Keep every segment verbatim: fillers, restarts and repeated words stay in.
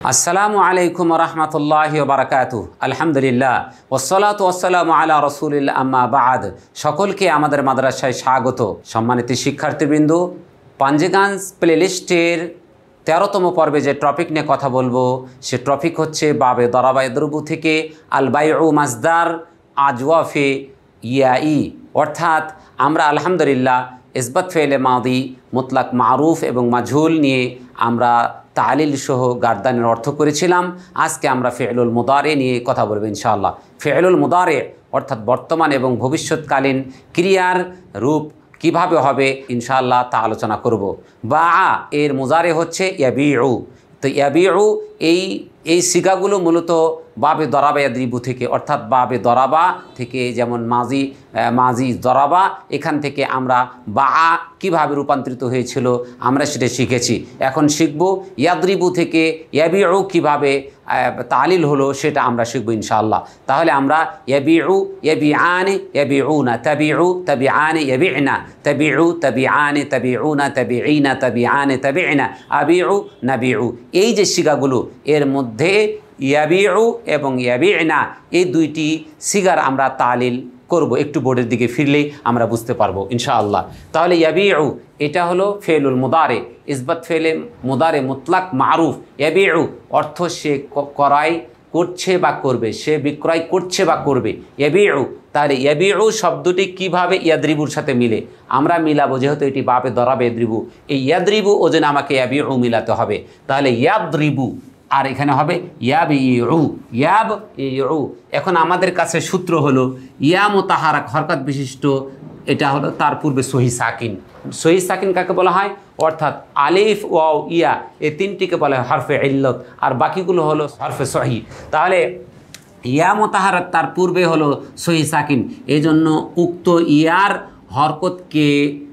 আসসালামু আলাইকুম রহমতুল্লাহি ওয়া বারাকাতুহু। আলহামদুলিল্লাহ ওয়াসসালাতু ওয়াসসালামু আলা রাসূলিল্লাহ, আম্মা বা'দ। সকলকে আমাদের মাদ্রাসায় স্বাগত। সম্মানিত শিক্ষার্থীবৃন্দ, পাঞ্জেগাঞ্জ প্লেলিস্টের তেরোতম পর্বে যে টপিক নিয়ে কথা বলবো সে টপিক হচ্ছে বাবে দরাবা ইয়াদরিবু থেকে আল বাইউ মাসদার আজওয়াফে ইয়াই, অর্থাৎ আমরা আলহামদুলিল্লাহ ইসবাত ফেলে মাদি, মুতলাক মারুফ এবং মাজহুল নিয়ে আমরা তালিল সহ গার্দানের অর্থ করেছিলাম। আজকে আমরা ফি'লুল মুদারি নিয়ে কথা বলবো ইনশাআল্লাহ। ফি'লুল মুদারি অর্থাৎ বর্তমান এবং ভবিষ্যৎকালীন ক্রিয়ার রূপ কিভাবে হবে ইনশাআল্লাহ তা আলোচনা করব। বা এর মুজারে হচ্ছে ইয়াবিউ। তো ইয়াবিউ এই এই সিগাগুলো মূলত বাবে দরাবা ইয়াদরিবু থেকে, অর্থাৎ বাবে দরাবা থেকে, যেমন মাজি মাজি দরাবা, এখান থেকে আমরা বা কিভাবে রূপান্তরিত হয়েছিল আমরা সেটা শিখেছি। এখন শিখব ইয়াদরিবু থেকে ইয়াবিউ কিভাবে তালিল হলো সেটা আমরা শিখব ইনশাআল্লাহ। তাহলে আমরা ইয়াবিউ ইয়াবিআন ইয়াবিউনা, তাবিউ তাবিআন ইয়াবিনা, তাবিউ তাবিআন তাবিউনা, তাবিঈনা তাবিআন তাবিনা, আবিউ নাবিউ, এই যে সিগাগুলো এর মধ্যে ইয়াবিউ এবং ইয়াবিনা এই দুইটি সিগার আমরা তালিল করব। একটু বোর্ডের দিকে ফিরলেই আমরা বুঝতে পারবো ইনশাআল্লাহ। তাহলে ইয়াবিউ এটা হলো ফেলুল মুদারে, ইসবাত ফেলে মুদারে মুতলাক মারুফ। ইয়াবিউ অর্থ সে ক্রয় করছে বা করবে, সে বিক্রয় করছে বা করবে। ইয়াবিউ, তাহলে ইয়াবিউ শব্দটি কিভাবে ইয়াদরিবুর সাথে মিলে আমরা মিলাবো, যেহেতু এটি বাপে দরাবে ইয়াদরিবু, এই ইয়াদরিবু ওজন আমাকে ইয়াবিউ মিলাতে হবে। তাহলে ইয়াদরিবু আর এখানে হবে ইয়াবিউ, ইয়াব ইউ। এখন আমাদের কাছে সূত্র হলো ইয়া মুতাহারাক হরকত বিশিষ্ট, এটা হলো তার পূর্বে সহি সাকিন। সহি সাকিন কাকে বলা হয়? অর্থাৎ আলিফ ওয়াও ইয়া এই তিনটিকে বলা হয় হরফে ইল্লত, আর বাকিগুলো হলো হরফে সহি। তাহলে ইয়া মুতাহারাক তার পূর্বে হলো সহি সাকিন, এই জন্য উক্ত ইয়ার হরকতকে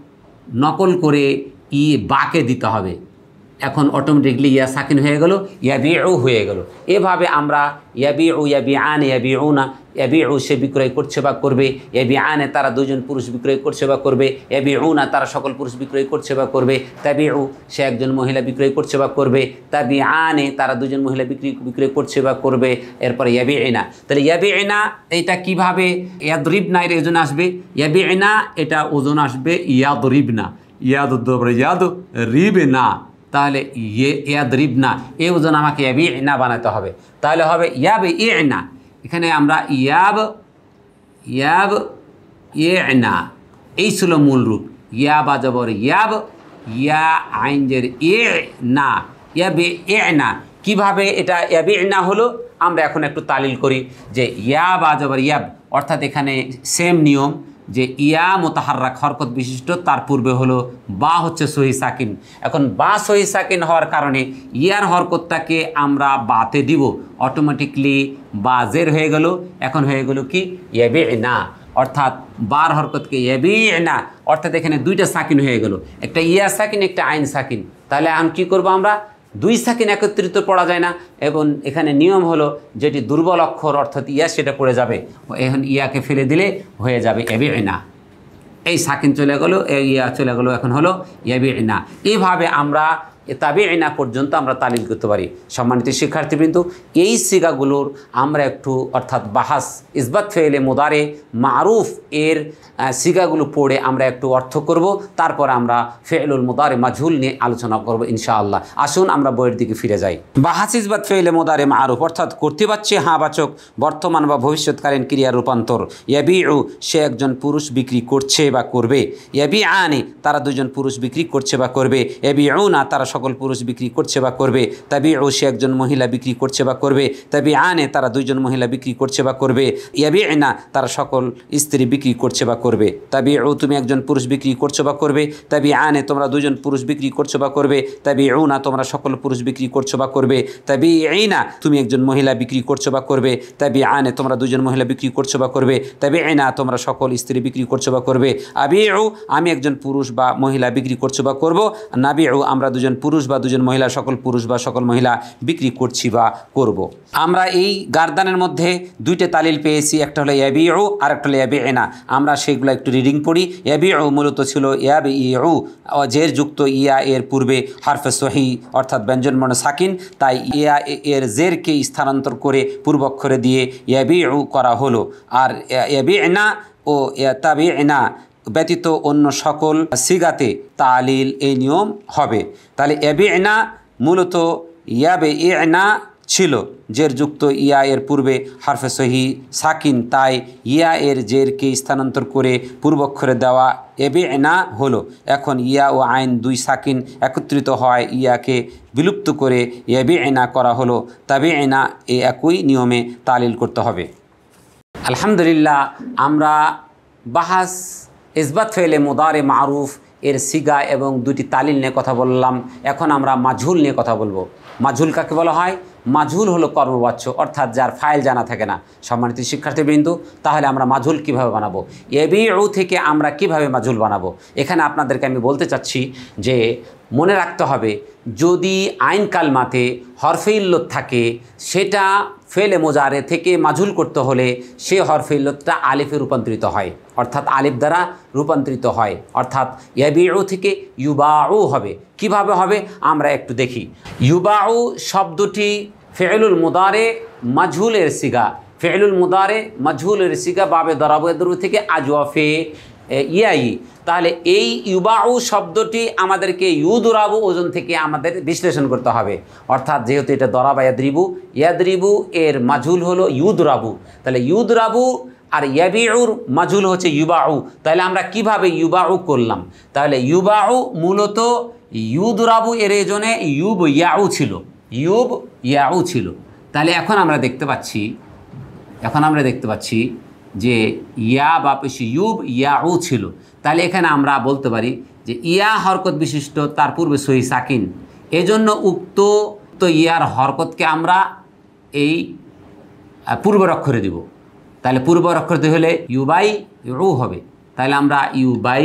নকল করে ই বাকে দিতে হবে। এখন অটোমেটিকলি ইয়া সাকিন হয়ে গেল, ইয়াবিউ হয়ে গেল। এভাবে আমরা ইয়াবিউ ইয়াবিআন ইয়াবিউনা, ইয়াবিউ সে বিক্রয় করছে বা করবে, ইয়াবিআনে তারা দুজন পুরুষ বিক্রয় করছে বা করবে, ইয়াবিউনা তারা সকল পুরুষ বিক্রয় করছে বা করবে, তাবিউ সে একজন মহিলা বিক্রয় করছে বা করবে, তাবিআনে তারা দুজন মহিলা বিক্রি বিক্রয় করছে বা করবে। এরপরে ইয়াবিনা, তাহলে ইয়াবিনা এইটা কিভাবে ইয়াদরিবনা এর ওজন আসবে? ইয়াবিনা এটা ওজন আসবে ইয়াদরিবনা, ইয়াদ ইয়াদ রিবনা, তাহলে ইয়ে ইয়াদরিবনা এই ওজন আমাকে ইয়াবিনা বানাতে হবে। তাহলে হবে ইয়াব ইনা, এখানে আমরা ইয়াব ইয়াব ইনা, এই ছিল মূল রূপ। ইয়া বা জবর ইয়াব, ইয়া আইনজের এ না, ইয়াবে ইনা। কীভাবে এটা ইয়াবিনা হলো আমরা এখন একটু তালিল করি যে ইয়া বা জবর ইয়াব, অর্থাৎ এখানে সেম নিয়ম যে ইয়া মুতাহাররাক হরকত বিশিষ্ট, তার পূর্বে হলো বা হচ্ছে সহি সাকিন। এখন বা সহি সাকিন হওয়ার কারণে ইয়ার হরকতটাকে আমরা বাতে দিব, অটোমেটিকলি বা জের হয়ে গেল। এখন হয়ে গেল কি ইয়াবিনা, অর্থাৎ বার হরকতকে ইয়াবিনা, অর্থাৎ এখানে দুইটা সাকিন হয়ে গেল, একটা ইয়া সাকিন একটা আইন সাকিন। তাহলে এখন কী করবো আমরা? দুই সাকিন একত্রিত পড়া যায় না, এবং এখানে নিয়ম হলো যেটি দুর্বল অক্ষর অর্থাৎ ইয়া সেটা পড়ে যাবে, এখন ইয়াকে ফেলে দিলে হয়ে যাবে ইয়াবিনা। এই সাকিন চলে গেলো, এই ইয়া চলে গেলো, এখন হলো ইয়াবিনা। এইভাবে আমরা তাবিঈনা পর্যন্ত আমরা তালিল করতে পারি। সম্মানিত শিক্ষার্থীবৃন্দ, এই সিগাগুলোর আমরা একটু অর্থাৎ বাহাস ইসবাত ফেলে মুদারে মারুফ এর সিগাগুলো পড়ে আমরা একটু অর্থ করব, তারপর আমরা ফেলুল মুদারে মাজহুল নিয়ে আলোচনা করব ইনশাআল্লাহ। আসুন আমরা বইয়ের দিকে ফিরে যাই। বাহাস ইসবাত ফেলে মুদারে মারুফ অর্থাৎ কর্তৃবাচ্যে হাবাচক বর্তমান বা ভবিষ্যৎকালীন ক্রিয়ার রূপান্তর। ইয়াবিউ সে একজন পুরুষ বিক্রি করছে বা করবে, ইয়াবিআনে তারা দুজন পুরুষ বিক্রি করছে বা করবে, ইয়াবিউনা তারা সকল পুরুষ বিক্রি করছে বা করবে, তাবিউ সে একজন মহিলা বিক্রি করছে বা করবে, তাবিআনে তারা দুইজন মহিলা বিক্রি করছে বা করবে, ইয়াবিনা তারা সকল স্ত্রী বিক্রি করছে বা করবে। তাবিউ তুমি একজন পুরুষ বিক্রি করছো বা করবে, তাবিআনে তোমরা দুজন পুরুষ বিক্রি করছো বা করবে, তাবিউনা তোমরা সকল পুরুষ বিক্রি করছো বা করবে, তাবিঈনা তুমি একজন মহিলা বিক্রি করছো বা করবে, তাবিআনে তোমরা দুজন মহিলা বিক্রি করছো বা করবে, তাবিঈনা তোমরা সকল স্ত্রী বিক্রি করছো বা করবে, আবিউ আমি একজন পুরুষ বা মহিলা বিক্রি করছো বা করব, নাবিউ আমরা দুজন পুরুষ বা দুজন মহিলা সকল পুরুষ বা সকল মহিলা বিক্রি করছি বা করব। আমরা এই গারদানের মধ্যে দুইটা তালিল পেয়েছি, একটা হলো ইয়াবিউ আর একটা হলো ইয়াবিনা। আমরা সেগুলো একটু রিডিং পড়ি। ইয়াবিউ মূলত ছিল ইয়াবিউ, জের যুক্ত ইয়া এর পূর্বে হারফে সহি অর্থাৎ ব্যঞ্জনবর্ণ সাকিন, তাই ইয়া এর জেরকে স্থানান্তর করে পূর্বক্ষরে দিয়ে ইয়াবিউ করা হলো। আর ইয়াবিনা ও ইয়াতাবিনা ব্যতীত অন্য সকল সিগাতে তালিল এই নিয়ম হবে। তাহলে ইয়াবিনা মূলত ইয়াবিনা ছিল জের যুক্ত ইয়া এর পূর্বে হারফে সহি সাকিন, তাই ইয়া এর জেরকে স্থানান্তর করে পূর্বক্ষরে দেওয়া ইয়াবিনা হলো। এখন ইয়া ও আইন দুই সাকিন একত্রিত হয়, ইয়াকে বিলুপ্ত করে ইয়াবিনা করা হলো। তাবিনা এই একই নিয়মে তালিল করতে হবে। আলহামদুলিল্লাহ, আমরা বাহাস ইসবাত ফেলে মুদারে মারুফ এর সিগা এবং দুটি তালিল নিয়ে কথা বললাম। এখন আমরা মাঝুল নিয়ে কথা বলবো। মাঝুল কাকে বলা হয়? মাঝুল হলো কর্মবাচ্য, অর্থাৎ যার ফাইল জানা থাকে না। সম্মানিত শিক্ষার্থীবৃন্দ, তাহলে আমরা মাঝুল কিভাবে বানাবো? ইয়াবিউ থেকে আমরা কিভাবে মাঝুল বানাবো? এখানে আপনাদেরকে আমি বলতে চাচ্ছি যে মনে রাখতে হবে, যদি আইন কালমাতে হরফে ইল্লত থাকে, সেটা ফেলে মোজারে থেকে মাঝুল করতে হলে সে হরফে ইল্লতটা আলিফে রূপান্তরিত হয়, অর্থাৎ আলিফ দ্বারা রূপান্তরিত হয়, অর্থাৎ ইয়াবিউ থেকে ইউবাউ হবে। কিভাবে হবে আমরা একটু দেখি। ইউবাউ শব্দটি ফেলুল মুদারে মাঝুলের সিগা, ফেলুল মুদারে মাঝুলের সিগা বাবে দরাবু থেকে আজওয়াফে ইয়াই। তাহলে এই ইউবাউ শব্দটি আমাদেরকে ইউদরাবু ওজন থেকে আমাদের বিশ্লেষণ করতে হবে, অর্থাৎ যেহেতু এটা দরাবা ইয়াদরিবু, ইয়াদরিবু এর মাঝুল হলো ইউদরাবু, তাহলে ইউদরাবু আর ইয়াবিউর মাঝুল হচ্ছে ইউবাউ। তাহলে আমরা কিভাবে ইউবাউ করলাম? তাহলে ইউবাউ মূলত ইউদরাবু এর জন্য ইউব ইয়াউ ছিল, ইউব ইয়াউ ছিল। তাহলে এখন আমরা দেখতে পাচ্ছি এখন আমরা দেখতে পাচ্ছি যে ইয়া বা পেশি ইউব ইয়াউ ছিল। তাহলে এখানে আমরা বলতে পারি যে ইয়া হরকত বিশিষ্ট, তার পূর্বে সহি সাকিন, এজন্য উক্ত তো ইয়ার হরকতকে আমরা এই পূর্বের অক্ষরে দিব। তাহলে পূর্বের অক্ষর দিয়ে হলে ইউবাই ইউ হবে। তাহলে আমরা ইউ বাই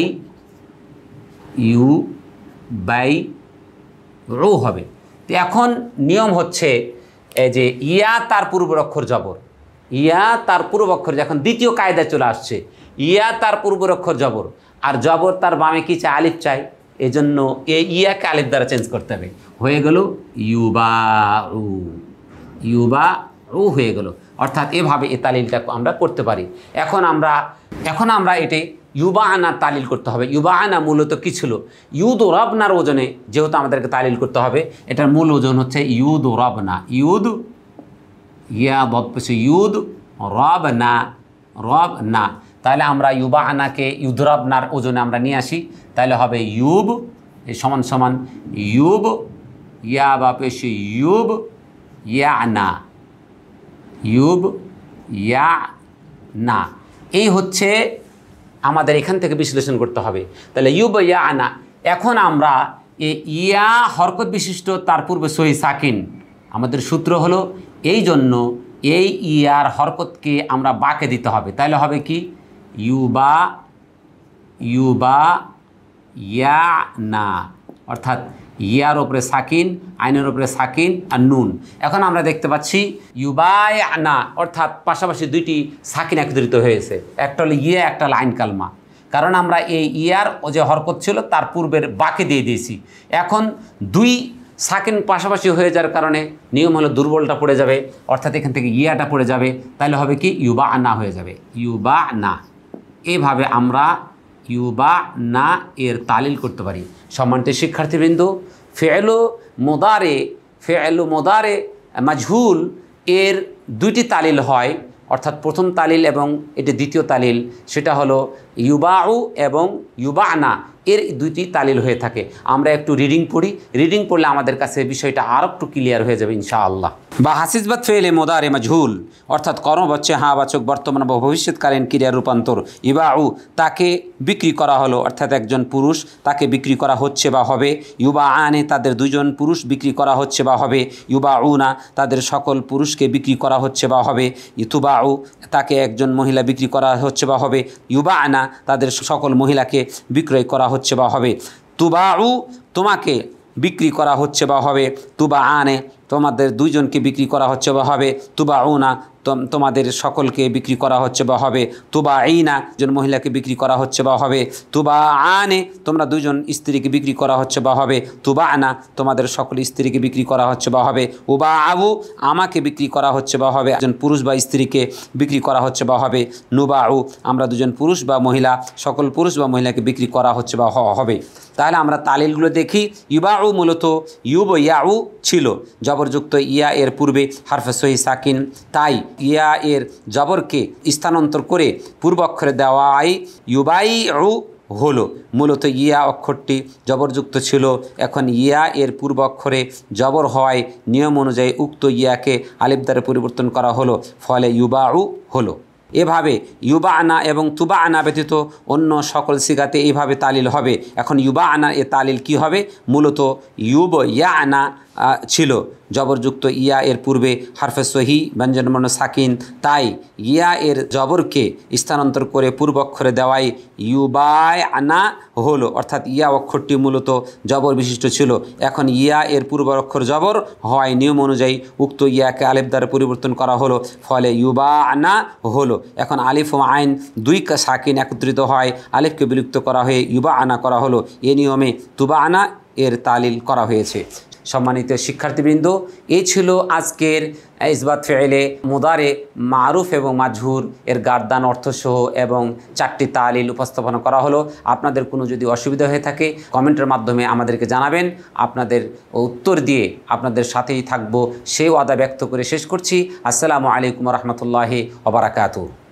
ইউ বাই রু হবে। তো এখন নিয়ম হচ্ছে যে ইয়া তার পূর্বের অক্ষর জবর, ইয়া তার পূর্ব অক্ষর, যখন দ্বিতীয় কায়দায় চলে আসছে, ইয়া তার পূর্বের অক্ষর জবর, আর জবর তার বামে কি চাই? আলিফ চাই। এই জন্য এই ইয়াকে আলিফ দ্বারা চেঞ্জ করতে হবে। হয়ে গেল ইউবা উ, ইউবা উ হয়ে গেল। অর্থাৎ এভাবে এই তালিলটা আমরা করতে পারি। এখন আমরা এখন আমরা এটি ইউবা আনা তালিল করতে হবে। ইউবা আনা মূলত কী ছিল? ইউদ ও রবনার ওজনে যেহেতু আমাদেরকে তালিল করতে হবে, এটার মূল ওজন হচ্ছে ইউদ ও রবনা। ইউদ ইয়া বদ পেছে ইউদ, রব না, রব না। তাহলে আমরা ইউবা আনাকে ইউদ রবনার ওজনে আমরা নিয়ে আসি। তাহলে হবে ইউব এই সমান সমান ইউব ইয়া বা পেছে ইউব ইয়া না, ইউব ইয়া না। এই হচ্ছে আমাদের এখান থেকে বিশ্লেষণ করতে হবে। তাহলে ইউব ইয়া আনা। এখন আমরা এই ইয়া হরকত বিশিষ্ট, তার পূর্বে সহি সাকিন, আমাদের সূত্র হলো এই জন্য এই ইয়ার হরকতকে আমরা বাকে দিতে হবে। তাহলে হবে কি? ইউবা ইউবা ইয়া না, অর্থাৎ ইয়ার ওপরে সাকিন, আইনের ওপরে সাকিন আর নুন। এখন আমরা দেখতে পাচ্ছি ইউবায় না, অর্থাৎ পাশাপাশি দুইটি সাকিন একত্রিত হয়েছে, একটা হলো ইয়া, একটা হলো আইন কালমা। কারণ আমরা এই ইয়ার যে হরকত ছিল তার পূর্বের বাকে দিয়ে দিয়েছি। এখন দুই সাকিন পাশাপাশি হয়ে যাওয়ার কারণে নিয়ম হলো দুর্বলটা পড়ে যাবে, অর্থাৎ এখান থেকে ইয়াটা পড়ে যাবে। তাহলে হবে কি? ইউবা না হয়ে যাবে, ইউবা না। এইভাবে আমরা ইউবা না এর তালিল করতে পারি। সম্মানিত শিক্ষার্থীবৃন্দ, ফেলু মোদারে ফেলু মোদারে মাজহুল এর দুইটি তালিল হয়, অর্থাৎ প্রথম তালিল এবং এটি দ্বিতীয় তালিল, সেটা হলো ইউবাউ এবং ইউবানা, এর দুইটি তালিল হয়ে থাকে। আমরা একটু রিডিং পড়ি, রিডিং পড়লে আমাদের কাছে বিষয়টা আর একটু ক্লিয়ার হয়ে যাবে ইনশাআল্লাহ। বা হাসিসবাত ফেলে মোদারে মাজহুল, অর্থাৎ কর্মবাচ্য হাবাচক বর্তমান বা ভবিষ্যৎকালীন ক্রিয়ার রূপান্তর। ইবাউ তাকে বিক্রি করা হলো, অর্থাৎ একজন পুরুষ তাকে বিক্রি করা হচ্ছে বা হবে। ইউবা আনে তাদের দুজন পুরুষ বিক্রি করা হচ্ছে বা হবে। ইউবা উনা তাদের সকল পুরুষকে বিক্রি করা হচ্ছে বা হবে। ইতুবাউ তাকে একজন মহিলা বিক্রি করা হচ্ছে বা হবে। ইউবা আনা তাদের সকল মহিলাকে বিক্রয় করা হচ্ছে বা হবে। তুবাউ তোমাকে বিক্রি করা হচ্ছে বা হবে, তুবা আনে তোমাদের দুইজনকে বিক্রি করা হচ্ছে বা হবে, তুবা উনা তোমাদের সকলকে বিক্রি করা হচ্ছে বা হবে, তুবা ইনা জন মহিলাকে বিক্রি করা হচ্ছে বা হবে, তুবা আনে তোমরা দুইজন স্ত্রীকে বিক্রি করা হচ্ছে বা হবে, তুবা আনা তোমাদের সকল স্ত্রীকে বিক্রি করা হচ্ছে বা হবে, উবা আবু আমাকে বিক্রি করা হচ্ছে বা হবে, একজন পুরুষ বা স্ত্রীকে বিক্রি করা হচ্ছে বা হবে, নুবা আউ আমরা দুজন পুরুষ বা মহিলা সকল পুরুষ বা মহিলাকে বিক্রি করা হচ্ছে বা হবে। তাহলে আমরা তালিলগুলো দেখি। ইউবাউ মূলত ইউব ইয়াউ ছিল, জবরযুক্ত ইয়া এর পূর্বে হারফে সহি সাকিন, তাই ইয়া এর জবরকে স্থানান্তর করে পূর্ব অক্ষরে দেওয়াই ইউবাই উ হলো। মূলত ইয়া অক্ষরটি জবরযুক্ত ছিল, এখন ইয়া এর পূর্ব অক্ষরে জবর হওয়ায় নিয়ম অনুযায়ী উক্ত ইয়াকে আলিফ দ্বারা পরিবর্তন করা হলো, ফলে ইউবাউ হলো। এভাবে ইউবা আনা এবং তুবা আনা ব্যতীত অন্য সকল সিগাতে এইভাবে তালিল হবে। এখন ইউবা আনা এ তালিল কি হবে? মূলত ইউব ইয়া আনা ছিল, জবরযুক্ত ইয়া এর পূর্বে হারফে সহি ব্যঞ্জনবর্ণ সাকিন, তাই ইয়া এর জবরকে স্থানান্তর করে পূর্ব অক্ষরে দেওয়াই ইউবায় আনা হলো, অর্থাৎ ইয়া অক্ষরটি মূলত জবর বিশিষ্ট ছিল। এখন ইয়া এর পূর্ব অক্ষর জবর হওয়ায় নিয়ম অনুযায়ী উক্ত ইয়াকে আলিফ দ্বারা পরিবর্তন করা হলো, ফলে ইউবা আনা হলো। এখন আলিফ ও আইন দুই সাকিন একত্রিত হয়, আলিফকে বিলুপ্ত করা হয়ে ইউবা আনা করা হলো। এ নিয়মে তুবা আনা এর তালিল করা হয়েছে। সম্মানিত শিক্ষার্থীবৃন্দ, এই ছিল আজকের ইসবাত ফেলে মুদারে মারুফ এবং মাজহুর এর গার্দান অর্থসহ এবং চারটি তালিল উপস্থাপনা করা হলো। আপনাদের কোনো যদি অসুবিধা হয়ে থাকে কমেন্টের মাধ্যমে আমাদেরকে জানাবেন, আপনাদের উত্তর দিয়ে আপনাদের সাথেই থাকবো সেই ওয়াদা ব্যক্ত করে শেষ করছি। আসসালামু আলাইকুম রহমতুল্লাহি ওয়া বারাকাতুহু।